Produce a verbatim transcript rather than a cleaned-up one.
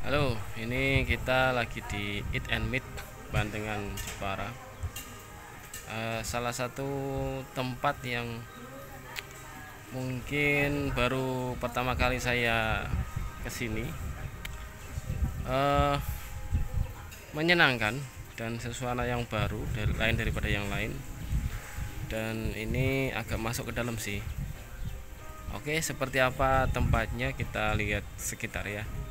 Halo, ini kita lagi di Eat and Meet Bandengan Jepara. Eh, salah satu tempat yang mungkin baru pertama kali saya kesini, eh, menyenangkan dan sesuatu yang baru dari lain daripada yang lain. Dan ini agak masuk ke dalam sih. Oke, seperti apa tempatnya kita lihat sekitar ya.